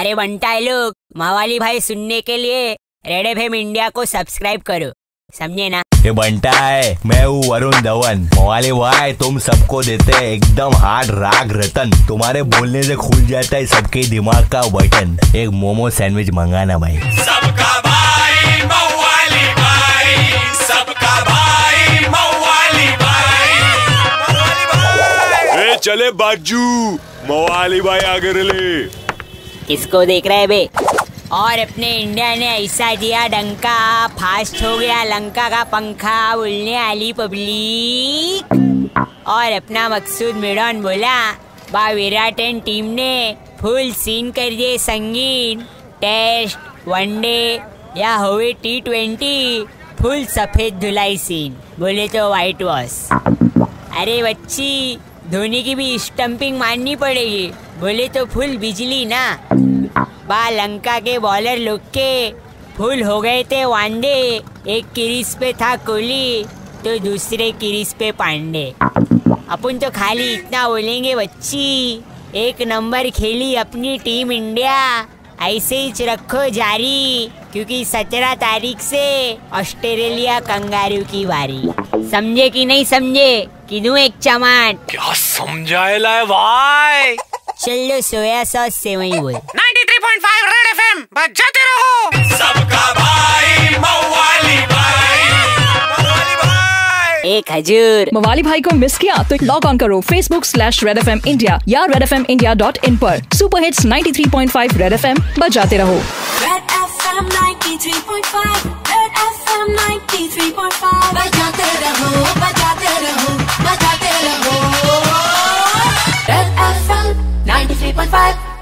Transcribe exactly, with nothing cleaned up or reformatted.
अरे बंटाई लोग, मवाली भाई सुनने के लिए रेड एफएम इंडिया को सब्सक्राइब करो, समझे ना? ये बंटा है, मैं हूँ वरुण धवन। मवाली भाई तुम सबको देते हैं एकदम हार्ड राग रतन। तुम्हारे बोलने से खुल जाता है सबके दिमाग का बटन। एक मोमो सैंडविच मंगाना भाई। सबका भाई मवाली भाई, सबका भाई मवाली भाई, मवाली भाई। ए चले बाजू, मवाली भाई आगे ले। किसको देख रहे बे? और अपने इंडिया ने ऐसा दिया डंका, फास्ट हो गया लंका का पंखा, उड़ने वाली पब्लिक। और अपना मकसूद मिडॉन बोला, बा विराट एंड टीम ने फुल सीन कर दिए संगीन। टेस्ट, वनडे या होवे टी ट्वेंटी, फुल सफेद धुलाई सीन, बोले तो व्हाइट वॉश। अरे बच्ची, धोनी की भी स्टंपिंग माननी पड़ेगी, बोले तो फुल बिजली ना। बा लंका के बॉलर लोग के फुल हो गए थे वांडे। एक क्रीज पे था कोहली तो दूसरे क्रीज पे पांडे। अपन तो खाली इतना बोलेंगे बच्ची, एक नंबर खेली अपनी टीम इंडिया, ऐसे ही रखो जारी, क्योंकि सत्रह तारीख से ऑस्ट्रेलिया कंगारू की बारी। समझे कि नहीं समझे? कि दूं एक चमाट? क्या समझाएला है भाई? चलो सोया सॉस से वही बोल। Ninety three point five Red FM बजाते रहो। सबका भाई मवाली भाई, मवाली भाई। एक हजूर। मवाली भाई को मिस किया तो लॉग ऑन करो Facebook slash Red F M India या Red F M India dot in पर। Super hits ninety three point five Red F M बजाते रहो। Red F M ninety three point five, Red F M ninety three point five, बजाते रहो, बजाते रहो, बजाते रहो। Red F M ninety three point five.